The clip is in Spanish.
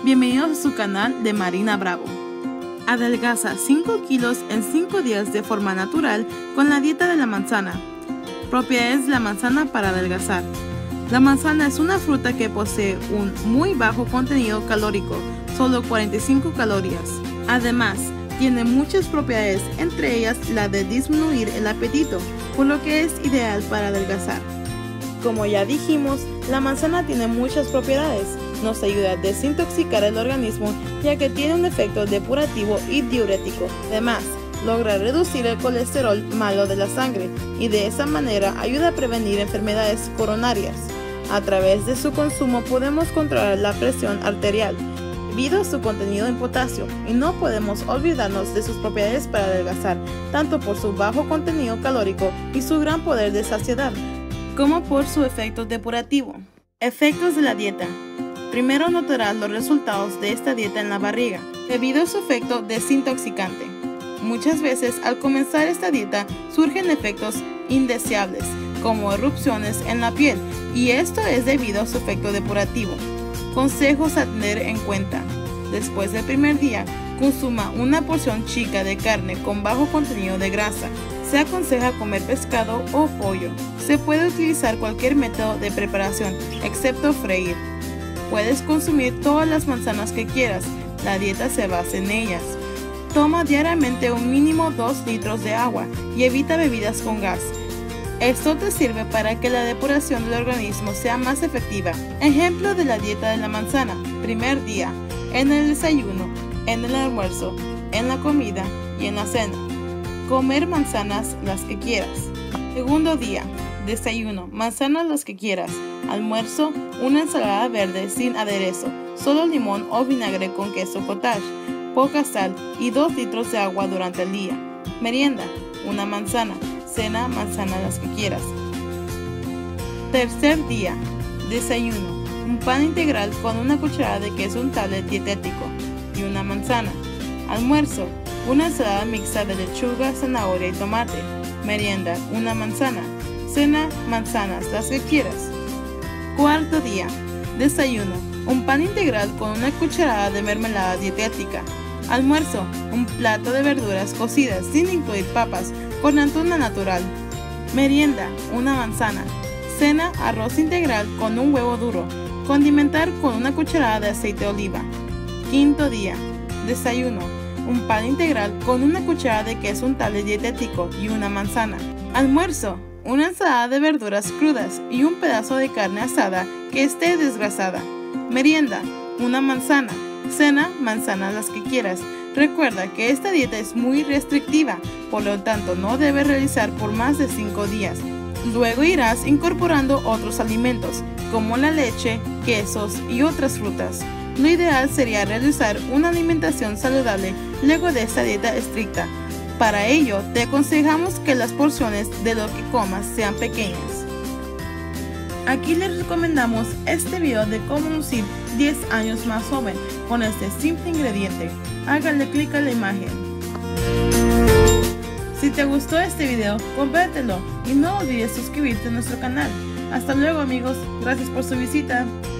Bienvenidos a su canal de Marina Bravo. Adelgaza 5 kilos en 5 días de forma natural con la dieta de la manzana. Propiedades de la manzana para adelgazar. La manzana es una fruta que posee un muy bajo contenido calórico, solo 45 calorías. Además, tiene muchas propiedades, entre ellas la de disminuir el apetito, por lo que es ideal para adelgazar. Como ya dijimos, la manzana tiene muchas propiedades. Nos ayuda a desintoxicar el organismo ya que tiene un efecto depurativo y diurético. Además, logra reducir el colesterol malo de la sangre y de esa manera ayuda a prevenir enfermedades coronarias. A través de su consumo podemos controlar la presión arterial debido a su contenido en potasio, y no podemos olvidarnos de sus propiedades para adelgazar, tanto por su bajo contenido calórico y su gran poder de saciedad, como por su efecto depurativo. Efectos de la dieta. Primero notarás los resultados de esta dieta en la barriga, debido a su efecto desintoxicante. Muchas veces al comenzar esta dieta surgen efectos indeseables, como erupciones en la piel, y esto es debido a su efecto depurativo. Consejos a tener en cuenta. Después del primer día, consuma una porción chica de carne con bajo contenido de grasa. Se aconseja comer pescado o pollo. Se puede utilizar cualquier método de preparación, excepto freír. Puedes consumir todas las manzanas que quieras, la dieta se basa en ellas. Toma diariamente un mínimo 2 litros de agua y evita bebidas con gas. Esto te sirve para que la depuración del organismo sea más efectiva. Ejemplo de la dieta de la manzana. Primer día, en el desayuno, en el almuerzo, en la comida y en la cena. Comer manzanas las que quieras. Segundo día, desayuno, manzanas las que quieras. Almuerzo, una ensalada verde sin aderezo, solo limón o vinagre con queso cottage, poca sal y 2 litros de agua durante el día. Merienda, una manzana. Cena, manzanas las que quieras. Tercer día, desayuno, un pan integral con una cucharada de queso untable dietético y una manzana. Almuerzo, una ensalada mixta de lechuga, zanahoria y tomate. Merienda, una manzana. Cena, manzanas las que quieras. Cuarto día, desayuno, un pan integral con una cucharada de mermelada dietética. Almuerzo, un plato de verduras cocidas sin incluir papas con atún natural. Merienda, una manzana. Cena, arroz integral con un huevo duro. Condimentar con una cucharada de aceite de oliva. Quinto día, desayuno, un pan integral con una cucharada de queso untable dietético y una manzana. Almuerzo, una ensalada de verduras crudas y un pedazo de carne asada que esté desgrasada. Merienda, una manzana. Cena, manzanas las que quieras. Recuerda que esta dieta es muy restrictiva, por lo tanto no debes realizar por más de 5 días. Luego irás incorporando otros alimentos, como la leche, quesos y otras frutas. Lo ideal sería realizar una alimentación saludable luego de esta dieta estricta. Para ello, te aconsejamos que las porciones de lo que comas sean pequeñas. Aquí les recomendamos este video de cómo lucir 10 años más joven con este simple ingrediente. Hágale clic a la imagen. Si te gustó este video, compártelo y no olvides suscribirte a nuestro canal. Hasta luego amigos, gracias por su visita.